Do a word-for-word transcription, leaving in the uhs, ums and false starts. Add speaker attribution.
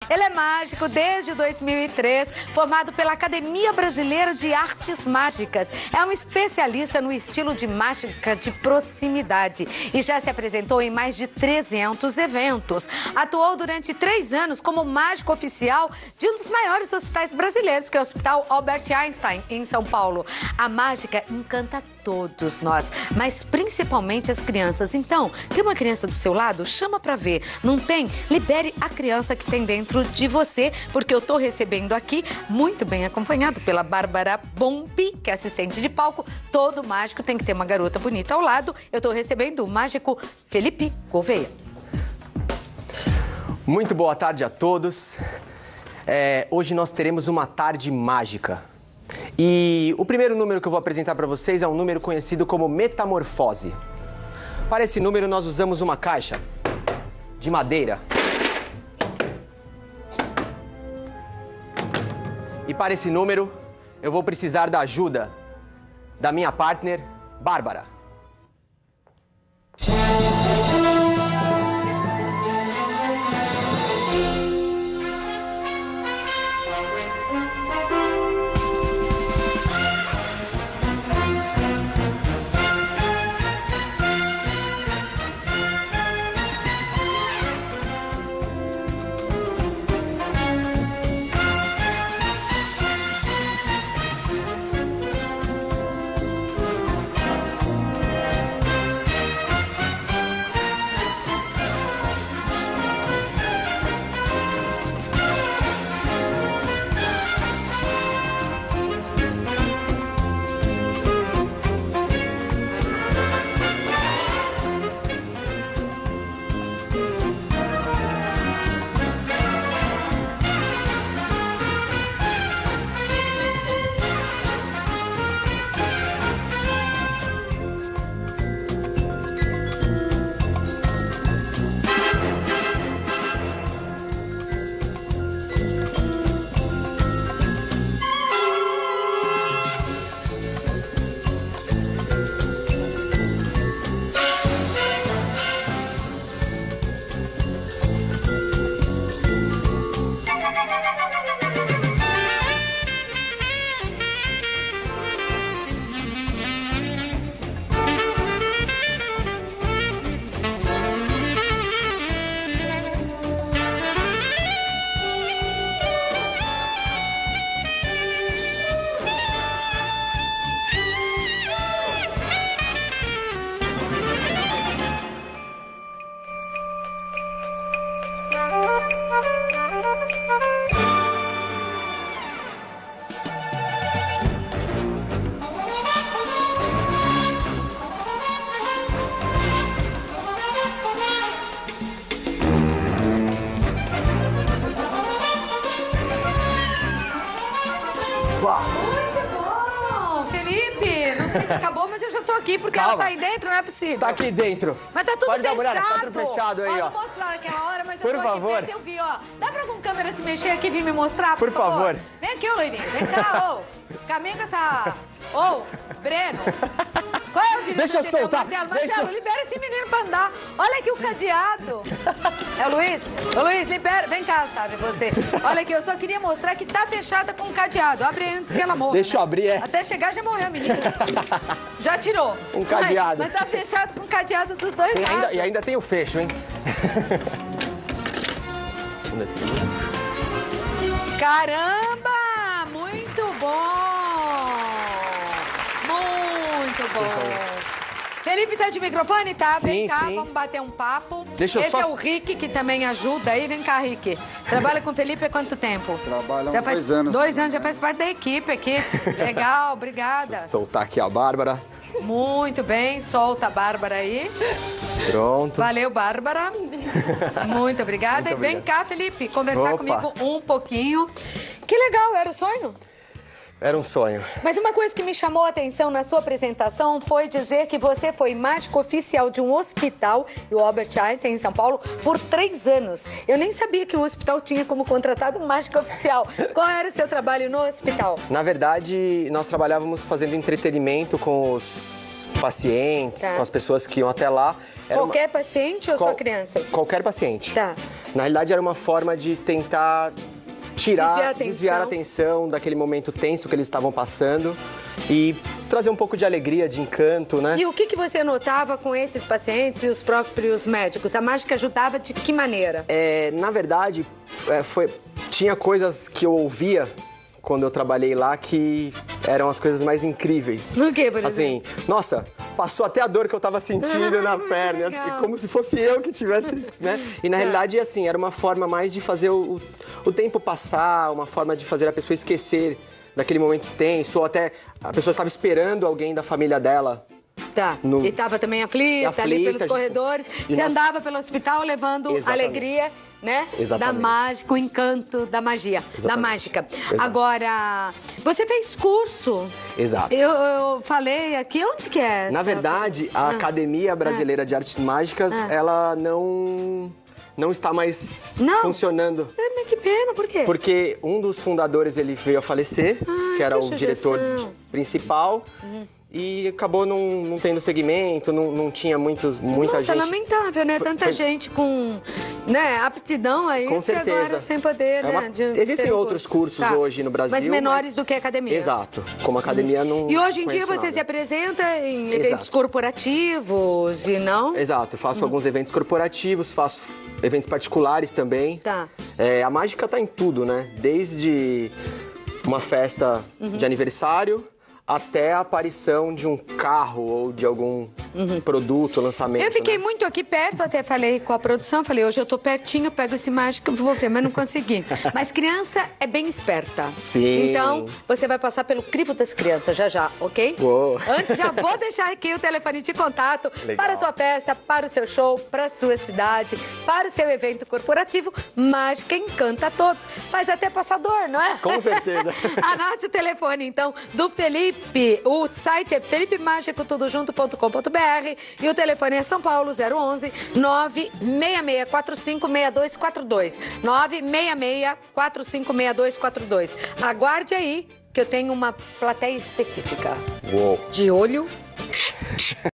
Speaker 1: Ele é mágico desde dois mil e três, formado pela Academia Brasileira de Artes Mágicas. É um especialista no estilo de mágica de proximidade e já se apresentou em mais de trezentos eventos. Atuou durante três anos como mágico oficial de um dos maiores hospitais brasileiros, que é o Hospital Albert Einstein, em São Paulo. A mágica encanta todos nós, mas principalmente as crianças. Então, tem uma criança do seu lado? Chama pra ver. Não tem? Libere a criança que tem dentro de você, porque eu tô recebendo aqui, muito bem acompanhado pela Bárbara Bombi, que é assistente de palco. Todo mágico tem que ter uma garota bonita ao lado. Eu tô recebendo o mágico Felipe Gouveia.
Speaker 2: Muito boa tarde a todos. É, hoje nós teremos uma tarde mágica. E o primeiro número que eu vou apresentar para vocês é um número conhecido como Metamorfose. Para esse número nós usamos uma caixa de madeira. E para esse número eu vou precisar da ajuda da minha partner, Bárbara.
Speaker 1: Muito bom! Felipe, não sei se acabou, mas eu já tô aqui, porque
Speaker 2: Calma.
Speaker 1: ela tá aí dentro, não é possível.
Speaker 2: Tá aqui dentro.
Speaker 1: Mas tá tudo
Speaker 2: Pode dar
Speaker 1: fechado.
Speaker 2: uma olhada, tá tudo fechado aí,
Speaker 1: ó.
Speaker 2: ó.
Speaker 1: Não mostraram aquela hora, mas
Speaker 2: Por
Speaker 1: eu tô
Speaker 2: favor.
Speaker 1: aqui perto, eu vi, ó. Dá pra algum câmera se mexer aqui e vir me mostrar, por,
Speaker 2: Por favor.
Speaker 1: Vem aqui, ô loirinho. Vem cá, ô. Caminha com essa... Ô, Breno. Qual é o direito
Speaker 2: Deixa eu
Speaker 1: de ter o
Speaker 2: soltar.
Speaker 1: Marcelo?
Speaker 2: Deixa
Speaker 1: Marcelo,
Speaker 2: eu-
Speaker 1: libera esse menino pra andar. Olha aqui o cadeado. É o Luiz? Ô, Luiz, libera. Vem cá, sabe, você. Olha aqui, eu só queria mostrar que tá fechada com cadeado. Abre aí antes que ela morra.
Speaker 2: Deixa eu
Speaker 1: né?
Speaker 2: abrir, é.
Speaker 1: Até chegar já morreu a menina. Já tirou.
Speaker 2: Um cadeado.
Speaker 1: Mas, mas tá fechado com cadeado dos dois
Speaker 2: Tem
Speaker 1: lados.
Speaker 2: ainda, e ainda tem o fecho, hein? Um, dois, três.
Speaker 1: Caramba! Muito bom! Muito bom! Felipe tá de microfone, tá? Vem
Speaker 2: Sim,
Speaker 1: cá,
Speaker 2: sim.
Speaker 1: vamos bater um papo.
Speaker 2: Deixa eu
Speaker 1: Esse
Speaker 2: só-
Speaker 1: é o Rick, que também ajuda aí. Vem cá, Rick. Trabalha com o Felipe há quanto tempo?
Speaker 3: Trabalha há
Speaker 1: já
Speaker 3: uns
Speaker 1: faz
Speaker 3: dois anos.
Speaker 1: Dois anos, já faz parte da equipe aqui. Legal, obrigada.
Speaker 2: Soltar aqui a Bárbara.
Speaker 1: Muito bem, solta a Bárbara aí.
Speaker 2: Pronto.
Speaker 1: Valeu, Bárbara. Muito obrigada.
Speaker 2: Muito
Speaker 1: e vem
Speaker 2: obrigado.
Speaker 1: cá, Felipe, conversar
Speaker 2: Opa.
Speaker 1: comigo um pouquinho. Que legal, era o sonho?
Speaker 2: Era um sonho.
Speaker 1: Mas uma coisa que me chamou a atenção na sua apresentação foi dizer que você foi mágico oficial de um hospital, o Albert Einstein, em São Paulo, por três anos. Eu nem sabia que o hospital tinha como contratado um mágico oficial. Qual era o seu trabalho no hospital?
Speaker 2: Na verdade, nós trabalhávamos fazendo entretenimento com os pacientes,
Speaker 1: Tá.
Speaker 2: com as pessoas que iam até lá. Era uma-
Speaker 1: Qualquer paciente ou
Speaker 2: Qual-
Speaker 1: só crianças?
Speaker 2: Qualquer paciente.
Speaker 1: Tá.
Speaker 2: Na realidade, era uma forma de tentar tirar,
Speaker 1: Desviar a
Speaker 2: desviar a atenção daquele momento tenso que eles estavam passando e trazer um pouco de alegria, de encanto, né?
Speaker 1: E o que, que você notava com esses pacientes e os próprios médicos? A mágica ajudava de que maneira?
Speaker 2: É, na verdade, é, foi, tinha coisas que eu ouvia quando eu trabalhei lá que eram as coisas mais incríveis.
Speaker 1: O que, por exemplo?
Speaker 2: Assim, nossa, passou até a dor que eu tava sentindo na perna, assim, como se fosse eu que tivesse, né? E na realidade, assim, era uma forma mais de fazer o, o tempo passar, uma forma de fazer a pessoa esquecer daquele momento tenso, ou até a pessoa estava esperando alguém da família dela.
Speaker 1: Tá,
Speaker 2: No...
Speaker 1: e estava também aflita,
Speaker 2: aflita
Speaker 1: ali pelos
Speaker 2: just...
Speaker 1: corredores.
Speaker 2: E
Speaker 1: Você
Speaker 2: nós...
Speaker 1: andava pelo hospital levando
Speaker 2: Exatamente.
Speaker 1: alegria, né?
Speaker 2: Exatamente.
Speaker 1: Da mágica, o encanto da magia,
Speaker 2: Exatamente.
Speaker 1: da mágica.
Speaker 2: Exato.
Speaker 1: Agora, você fez curso.
Speaker 2: Exato.
Speaker 1: Eu, eu falei aqui, onde que é?
Speaker 2: Na
Speaker 1: essa...
Speaker 2: verdade, a
Speaker 1: ah.
Speaker 2: Academia Brasileira ah. de Artes Mágicas, ah. ela não... não está mais
Speaker 1: não.
Speaker 2: funcionando.
Speaker 1: É, mas que pena, por quê?
Speaker 2: Porque um dos fundadores, ele veio a falecer,
Speaker 1: Ai,
Speaker 2: que era
Speaker 1: que
Speaker 2: o diretor principal, uhum. e acabou não, não tendo segmento, não, não tinha muito, muita
Speaker 1: Nossa,
Speaker 2: gente...
Speaker 1: Nossa, lamentável, né?
Speaker 2: Foi,
Speaker 1: Tanta
Speaker 2: foi...
Speaker 1: gente com né, aptidão a isso.
Speaker 2: Com certeza.
Speaker 1: E agora sem poder,
Speaker 2: é uma...
Speaker 1: né? De
Speaker 2: Existem outros
Speaker 1: curso.
Speaker 2: cursos tá. hoje no Brasil,
Speaker 1: mas menores
Speaker 2: mas...
Speaker 1: do que a academia.
Speaker 2: Exato, como a academia uhum. não
Speaker 1: E hoje em dia você
Speaker 2: nada.
Speaker 1: se apresenta em
Speaker 2: Exato.
Speaker 1: eventos corporativos e não?
Speaker 2: Exato, eu faço hum. alguns eventos corporativos, faço eventos particulares também.
Speaker 1: Tá.
Speaker 2: É, a mágica tá em tudo, né? Desde uma festa uhum. de aniversário até a aparição de um carro ou de algum uhum. produto, lançamento.
Speaker 1: Eu fiquei
Speaker 2: né?
Speaker 1: muito aqui perto, até falei com a produção, falei, hoje eu tô pertinho, eu pego esse mágico, vou ver, mas não consegui. Mas criança é bem esperta.
Speaker 2: Sim.
Speaker 1: Então, você vai passar pelo crivo das crianças já já, ok?
Speaker 2: Uou.
Speaker 1: Antes, já vou deixar aqui o telefone de contato
Speaker 2: Legal.
Speaker 1: para a sua festa, para o seu show, para a sua cidade, para o seu evento corporativo. Mágica encanta a todos. Faz até passador, não é?
Speaker 2: Com certeza.
Speaker 1: Anote o telefone, então, do Felipe. O site é felipe mágico tudo junto ponto com ponto br e o telefone é São Paulo zero onze nove seis seis quatro cinco seis dois quatro dois. nove seis seis quatro cinco seis dois quatro dois. Aguarde aí que eu tenho uma plateia específica.
Speaker 2: Uou.
Speaker 1: De olho.